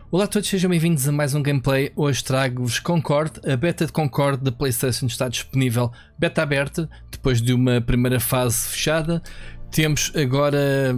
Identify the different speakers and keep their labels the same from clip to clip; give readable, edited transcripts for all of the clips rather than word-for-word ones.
Speaker 1: Olá a todos, sejam bem-vindos a mais um gameplay. Hoje trago-vos Concord. A beta de Concord da PlayStation está disponível, beta aberta, depois de uma primeira fase fechada. Temos agora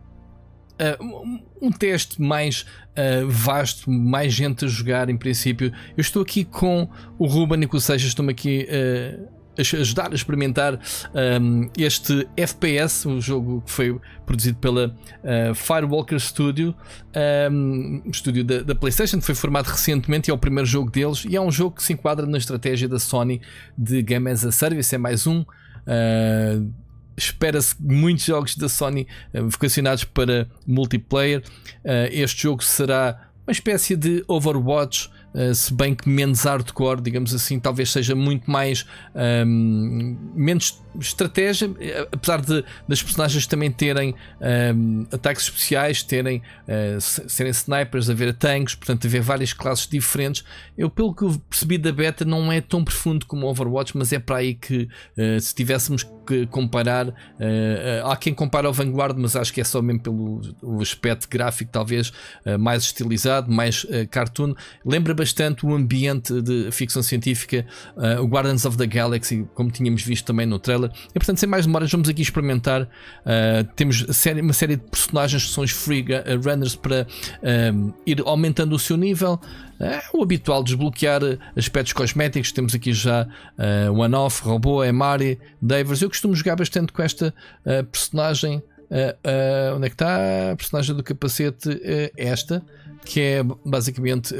Speaker 1: um teste mais vasto, mais gente a jogar em princípio. Eu estou aqui com o Ruben e com o Seixas, estou-me aqui a ajudar a experimentar este FPS, um jogo que foi produzido pela Firewalker Studio, estúdio da PlayStation, que foi formado recentemente e é o primeiro jogo deles, e é um jogo que se enquadra na estratégia da Sony de Game as a Service. É mais um. Espera-se muitos jogos da Sony vocacionados para multiplayer. Este jogo será uma espécie de Overwatch, se bem que menos hardcore, digamos assim. Talvez seja muito mais menos estratégia, apesar das personagens também terem ataques especiais, serem snipers, haver tanques, portanto haver várias classes diferentes. Eu, pelo que eu percebi da beta, não é tão profundo como Overwatch, mas é para aí que se tivéssemos que comparar, há quem compara ao Vanguard, mas acho que é só mesmo pelo aspecto gráfico, talvez mais estilizado, mais cartoon. Lembra bastante o ambiente de ficção científica, o Guardians of the Galaxy, como tínhamos visto também no trailer. E portanto, sem mais demoras, vamos aqui experimentar. Temos uma série de personagens que são os free runners para ir aumentando o seu nível. O habitual, desbloquear aspectos cosméticos. Temos aqui já One-Off, Robô, Emari, Davers. Eu costumo jogar bastante com esta personagem. Onde é que está? A personagem do capacete, esta, que é basicamente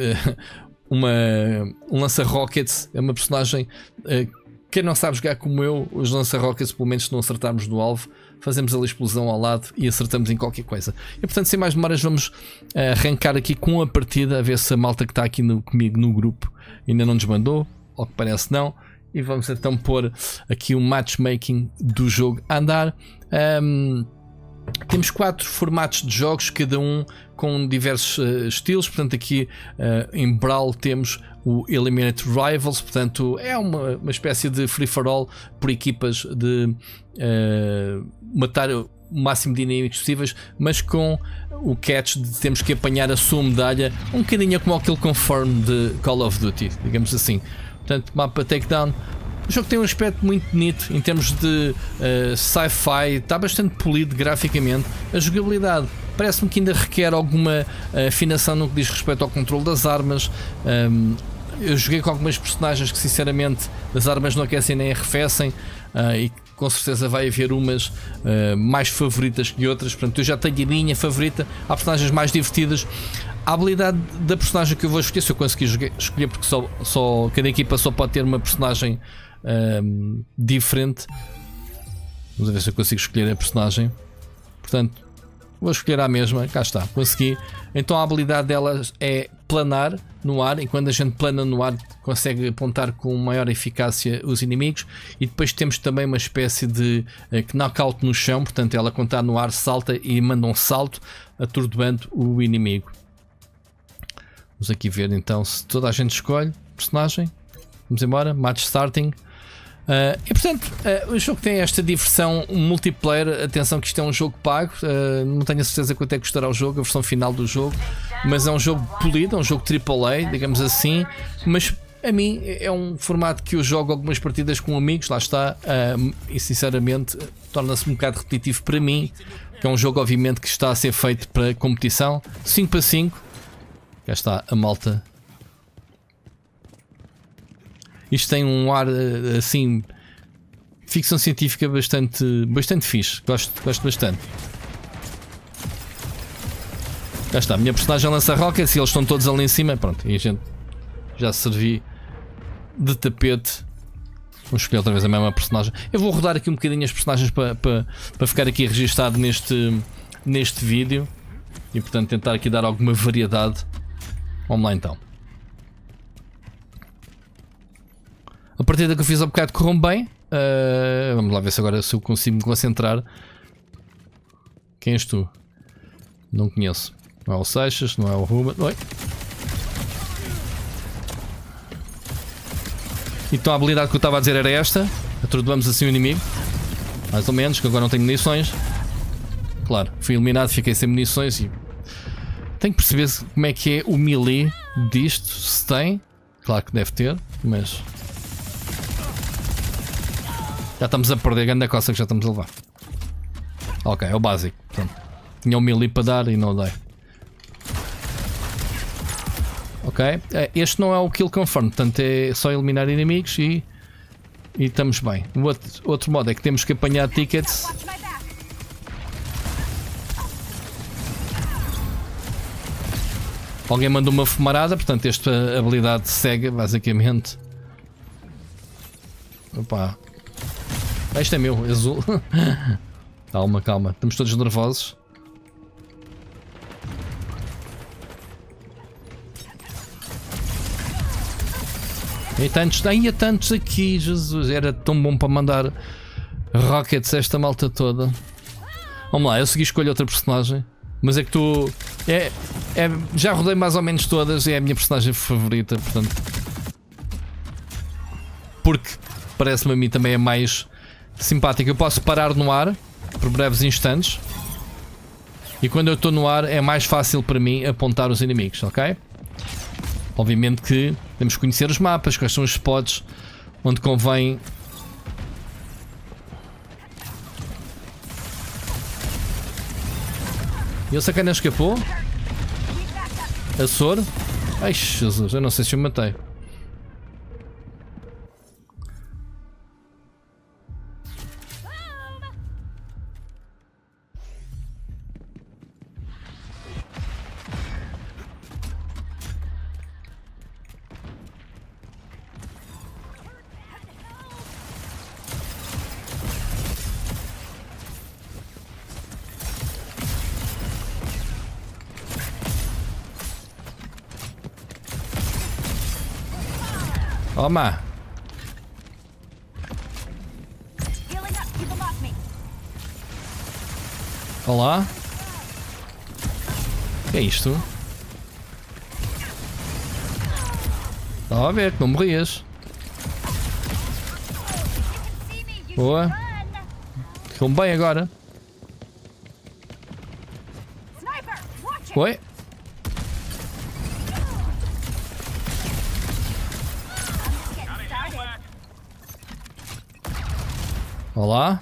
Speaker 1: um lança-rockets. É uma personagem. Quem não sabe jogar como eu, os lança-rockets, pelo menos se não acertarmos no alvo, fazemos ali a explosão ao lado e acertamos em qualquer coisa. E portanto, sem mais demoras, vamos arrancar aqui com a partida, a ver se a malta que está aqui comigo no grupo ainda não nos mandou, ao que parece não. E vamos então pôr aqui o matchmaking do jogo a andar. Temos 4 formatos de jogos, cada um com diversos estilos. Portanto, aqui em Brawl temos o Eliminate Rivals, portanto é uma espécie de free-for-all por equipas, de matar o máximo de inimigos possíveis, mas com o catch de temos que apanhar a sua medalha, um bocadinho como aquele Confirm de Call of Duty, digamos assim. Portanto, mapa takedown. O jogo tem um aspecto muito bonito em termos de sci-fi, está bastante polido graficamente. A jogabilidade parece-me que ainda requer alguma afinação no que diz respeito ao controle das armas. Eu joguei com algumas personagens que sinceramente as armas não aquecem nem arrefecem, e com certeza vai haver umas mais favoritas que outras. Portanto, eu já tenho a minha favorita. Há personagens mais divertidas. A habilidade da personagem que eu vou escolher, se eu conseguir escolher, porque só cada equipa só pode ter uma personagem diferente. Vamos ver se eu consigo escolher a personagem. Portanto, vou escolher a mesma. Cá está, consegui. Então a habilidade delas é planar no ar, e quando a gente plana no ar consegue apontar com maior eficácia os inimigos. E depois temos também uma espécie de knockout no chão, portanto ela, quando está no ar, salta e manda um salto atordoando o inimigo. Vamos aqui ver então se toda a gente escolhe personagem. Vamos embora, match starting. E portanto, o jogo tem esta diversão multiplayer. Atenção que isto é um jogo pago, não tenho a certeza quanto é que custará o jogo, a versão final do jogo, mas é um jogo polido, é um jogo AAA, digamos assim. Mas a mim é um formato que eu jogo algumas partidas com amigos, lá está, e sinceramente torna-se um bocado repetitivo para mim, que é um jogo obviamente que está a ser feito para competição. 5 para 5. Cá está a malta. Isto tem um ar assim, ficção científica bastante fixe. Gosto bastante. Já está, a minha personagem lança rockets e eles estão todos ali em cima. Pronto, e a gente já servi de tapete. Vamos escolher outra vez a mesma personagem. Eu vou rodar aqui um bocadinho as personagens para ficar aqui registado neste vídeo. E portanto tentar aqui dar alguma variedade. Vamos lá então. A partida que eu fiz há bocado correu bem. Vamos lá ver se agora eu consigo me concentrar. Quem és tu? Não conheço. Não é o Seixas, não é o Ruben. Oi. Então a habilidade que eu estava a dizer era esta. Atordoamos assim o inimigo. Mais ou menos, que agora não tenho munições. Claro, fui eliminado, fiquei sem munições e Tenho que perceber como é que é o melee disto. Se tem, claro que deve ter, mas já estamos a perder grande coça que já estamos a levar. Ok, é o básico. Portanto, tinha um melee para dar e não dei. Ok, este não é o kill confirm, portanto é só eliminar inimigos e estamos bem. O outro modo é que temos que apanhar tickets. Alguém mandou uma fumarada, portanto esta habilidade cega, basicamente. Opa. Este é meu, azul. Calma, calma, estamos todos nervosos. E tantos, ainda tantos aqui, Jesus, era tão bom para mandar rockets a esta malta toda. Vamos lá, eu segui escolho outra personagem. Mas é que tu. Já rodei mais ou menos todas e é a minha personagem favorita, portanto. Porque parece-me a mim também é mais simpática. Eu posso parar no ar por breves instantes. E quando eu estou no ar é mais fácil para mim apontar os inimigos, ok? Obviamente que temos que conhecer os mapas, quais são os spots onde convém. E o sacana escapou? A soro? Ai Jesus, eu não sei se eu matei. Toma! Olá! O que é isto? Estava a ver que não morrias. Boa! Ficou bem agora. Oi? Olá.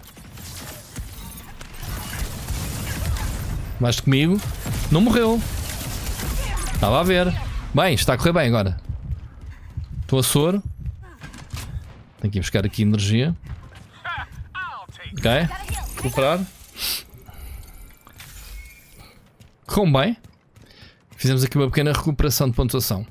Speaker 1: Vais comigo? Não morreu. Estava a ver. Bem, está a correr bem agora. Estou a soro. Tenho que ir buscar aqui energia. Ok. Recuperar. Correu bem. Fizemos aqui uma pequena recuperação de pontuação.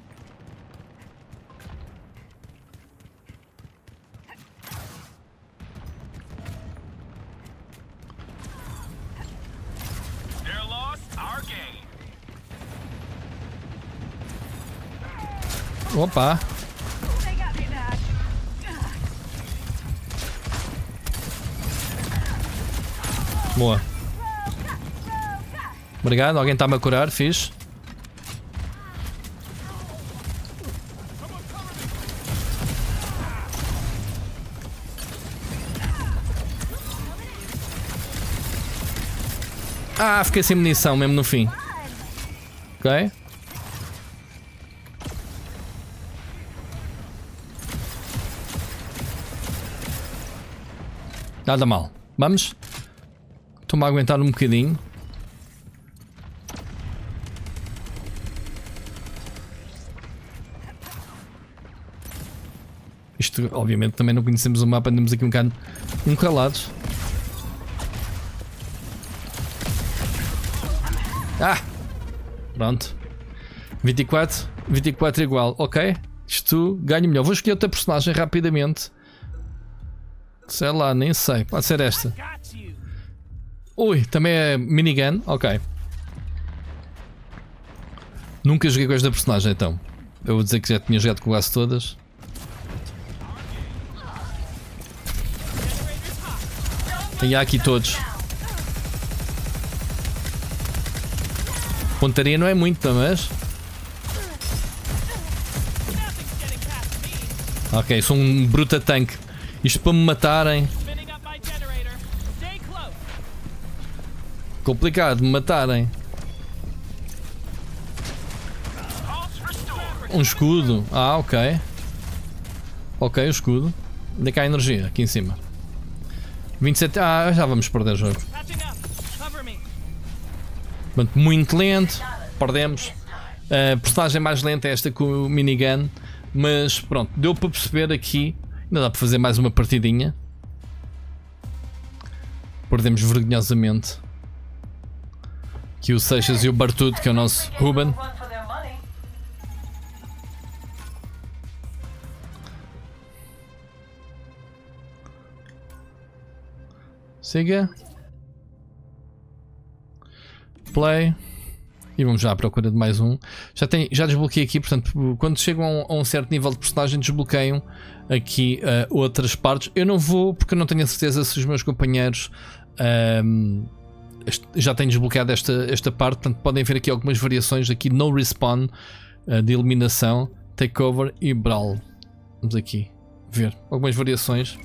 Speaker 1: Opa! Boa. Obrigado, alguém está-me a curar, fixe. Ah, fiquei sem munição mesmo no fim. Ok. Nada mal. Vamos. Estou-me a aguentar um bocadinho. Isto, obviamente, também não conhecemos o mapa. Andamos aqui um bocado encalados. Ah! Pronto. 24 igual. Ok. Isto ganha melhor. Vou escolher outra personagem rapidamente. Sei lá, nem sei. Pode ser esta. Ui, também é minigun. Ok. Nunca joguei com esta personagem então. Eu vou dizer que já tinha jogado com quase todas. E há aqui todos. Pontaria não é muito, mas... Ok, sou um bruta tanque. Isto para me matarem. Complicado, me matarem. Um escudo. Ah, ok. Ok, o escudo. Onde é que há energia? Aqui em cima. 27. Ah, já vamos perder o jogo. Muito lento. Perdemos. A personagem mais lenta é esta com o minigun. Mas pronto, deu para perceber aqui. Ainda dá para fazer mais uma partidinha. Perdemos vergonhosamente. Aqui o Seixas e o Bartudo, que é o nosso Ruben. Siga. Play. E vamos já à procura de mais um. Já desbloqueei aqui, portanto, quando chegam a um certo nível de personagem, desbloqueiam aqui outras partes. Eu não vou, porque eu não tenho a certeza se os meus companheiros já têm desbloqueado esta parte. Portanto, podem ver aqui algumas variações. Aqui no respawn de eliminação, takeover e brawl. Vamos aqui ver algumas variações.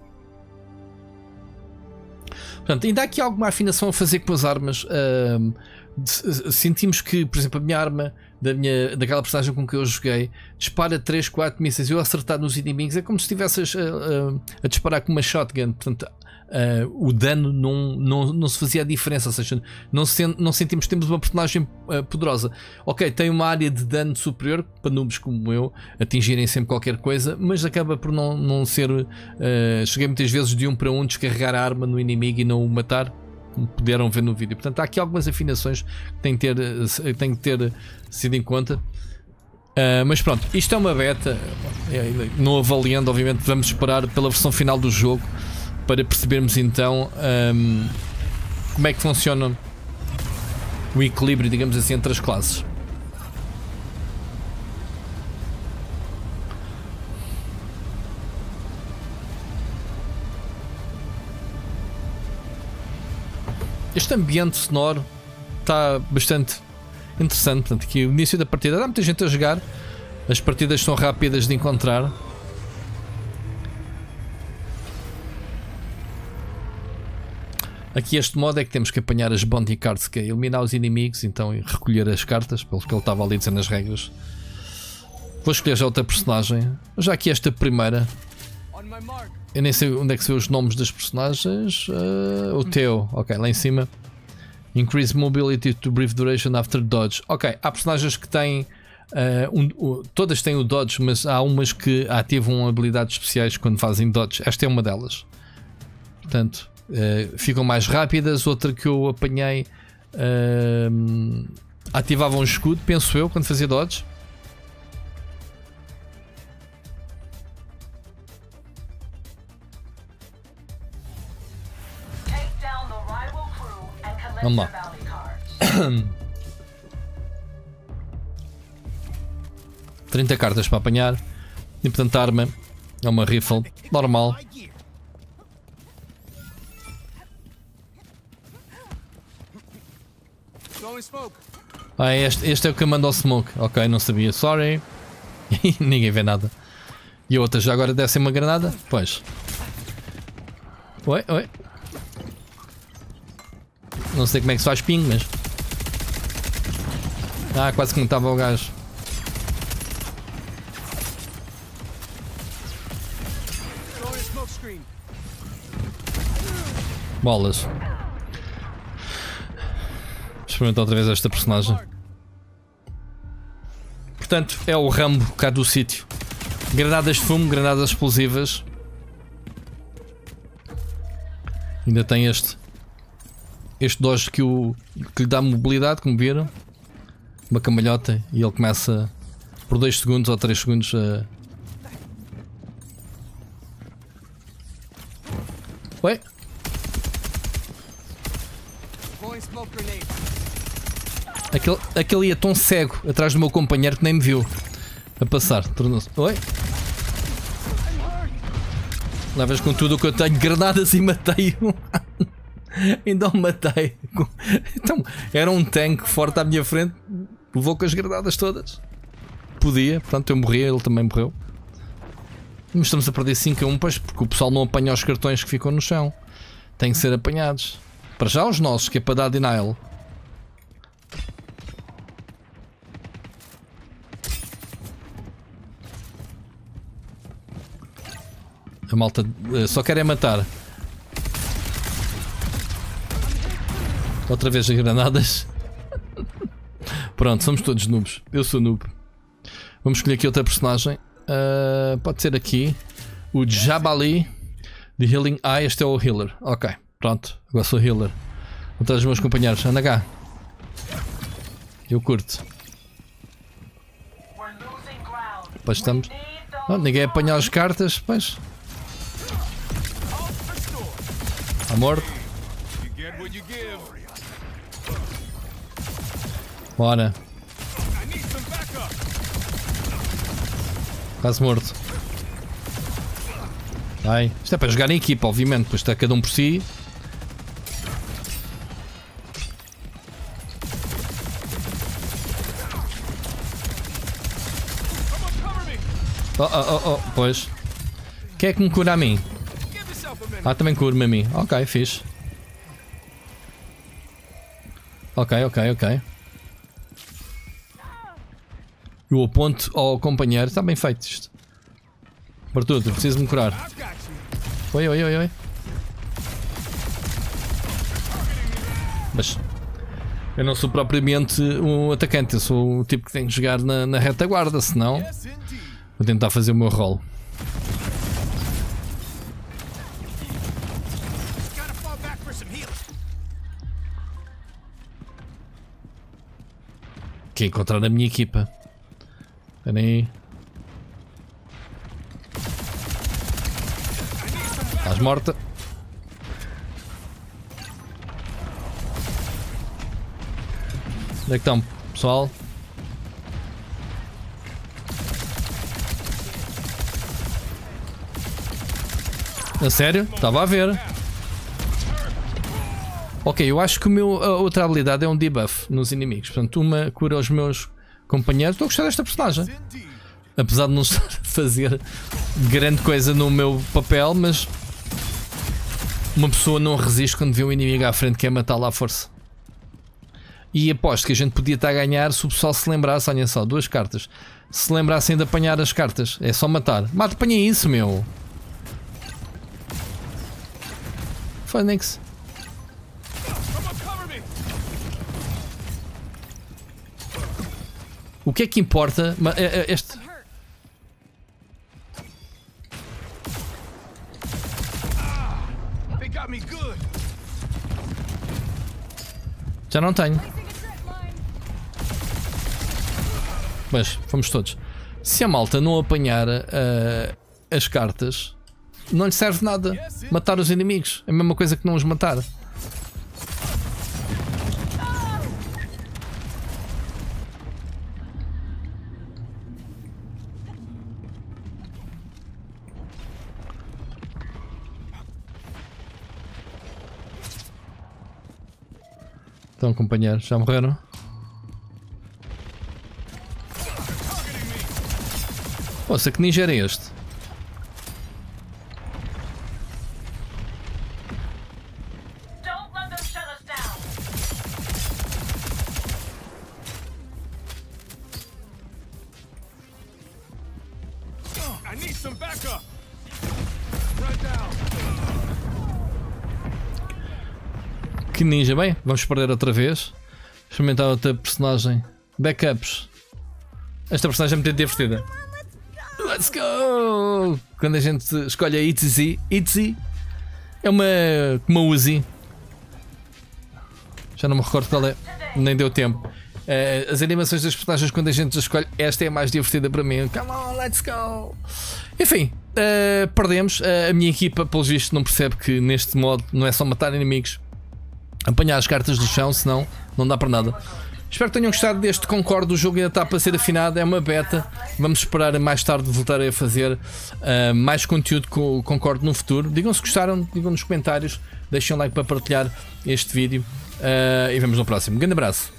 Speaker 1: Portanto, ainda há aqui alguma afinação a fazer com as armas. Sentimos que, por exemplo, a minha arma daquela personagem com que eu joguei dispara 3, 4 mísseis. Eu acertar nos inimigos é como se estivesses a disparar com uma shotgun. Portanto, o dano não se fazia a diferença. Ou seja, não sentimos que temos uma personagem poderosa. Ok, tem uma área de dano superior para noobs como eu atingirem sempre qualquer coisa, mas acaba por não ser. Cheguei muitas vezes de 1 para 1 descarregar a arma no inimigo e não o matar, como puderam ver no vídeo. Portanto, há aqui algumas afinações que têm que ter sido em conta. Mas pronto, isto é uma beta. Não avaliando, obviamente, vamos esperar pela versão final do jogo para percebermos então como é que funciona o equilíbrio, digamos assim, entre as classes. Este ambiente sonoro está bastante interessante. Portanto, aqui o início da partida, há muita gente a jogar. As partidas são rápidas de encontrar. Aqui este modo é que temos que apanhar as bounty cards, que é eliminar os inimigos, então e recolher as cartas, pelo que ele estava ali dizendo nas regras. Vou escolher já outra personagem. Já aqui esta primeira. Eu nem sei onde é que se vê os nomes das personagens. O Theo, ok, lá em cima. Increase mobility to brief duration after dodge. Ok, há personagens que têm. Todas têm o dodge, mas há umas que ativam habilidades especiais quando fazem dodge. Esta é uma delas. Portanto, ficam mais rápidas. Outra que eu apanhei ativava um escudo, penso eu, quando fazia dodge. Vamos lá. 30 cartas para apanhar. E portanto a arma é uma rifle normal. Este é o que manda o smoke. Ok, não sabia, sorry. Ninguém vê nada. E a outra já agora desce uma granada? Pois. Oi. Não sei como é que se faz ping, mas... quase que não estava o gajo. Bolas. Experimentar outra vez esta personagem. Portanto, é o Rambo cá do sítio. Granadas de fumo, granadas explosivas. Ainda tem este dodge que lhe dá mobilidade, como viram. Uma cambalhota e ele começa por 2 segundos ou 3 segundos a... Ué? Aquele ia tão cego atrás do meu companheiro que nem me viu a passar. Tornou-se... Oi? Levas com tudo o que eu tenho, granadas, e matei-o. Ainda o matei. Então, era um tanque forte à minha frente. Levou com as granadas todas. Podia, portanto eu morri, ele também morreu. Mas estamos a perder 5-1, pois, porque o pessoal não apanha os cartões que ficam no chão. Têm que ser apanhados. Para já os nossos, que é para dar denial. A malta só quer é matar. Outra vez as granadas. Pronto, somos todos noobs. Eu sou noob. Vamos escolher aqui outra personagem. Pode ser aqui o Jabali de Healing. Este é o healer. Ok, pronto, agora sou healer. Vou trazer os meus companheiros. Anda cá. Eu curto. Pois estamos. Ninguém apanha as cartas. Pois. A morto. Bora. Quase morto. Vai. Isto é para jogar em equipa, obviamente. Depois está cada um por si. Pois. Quem é que me cura a mim? Também cura-me a mim. Ok, fixe. Ok. Eu aponto ao companheiro. Está bem feito isto. Bartudo, preciso me curar. Oi. Mas eu não sou propriamente um atacante. Eu sou o tipo que tem que jogar na retaguarda. Senão vou tentar fazer o meu rol. Que é encontrar a minha equipa. Espera aí. Estás morta. Onde é que estão, pessoal? A sério? Estava a ver. Ok, eu acho que a outra habilidade é um debuff nos inimigos. Portanto, uma cura aos meus companheiros. Estou a gostar desta personagem. Apesar de não estar a fazer grande coisa no meu papel, mas uma pessoa não resiste quando vê um inimigo à frente que é matá-lo à força. E aposto que a gente podia estar a ganhar se o pessoal se lembrasse. Olha só, 2 cartas. Se lembrassem de apanhar as cartas. É só matar. Mata, apanha isso, meu. Phoenix. O que é que importa? Este... Já não tenho. Mas fomos todos. Se a malta não apanhar as cartas, não lhe serve nada matar os inimigos. É a mesma coisa que não os matar. Então, companheiros, já morreram? Nossa, que ninja era este? Que ninja, bem, vamos perder outra vez. Experimentar outra personagem. Backups. Esta personagem é muito divertida. Let's go! Quando a gente escolhe a Itzy é uma Uzi. Já não me recordo qual é. Nem deu tempo. As animações das personagens quando a gente escolhe, esta é a mais divertida para mim. Come on, let's go! Enfim, perdemos. A minha equipa, pelos vistos, não percebe que neste modo não é só matar inimigos, apanhar as cartas do chão, senão não dá para nada. Espero que tenham gostado deste Concord. O jogo ainda está para ser afinado, é uma beta. Vamos esperar mais tarde voltar a fazer mais conteúdo com o Concord no futuro. Digam se gostaram, digam nos comentários, deixem um like para partilhar este vídeo e vemos no próximo. Um grande abraço.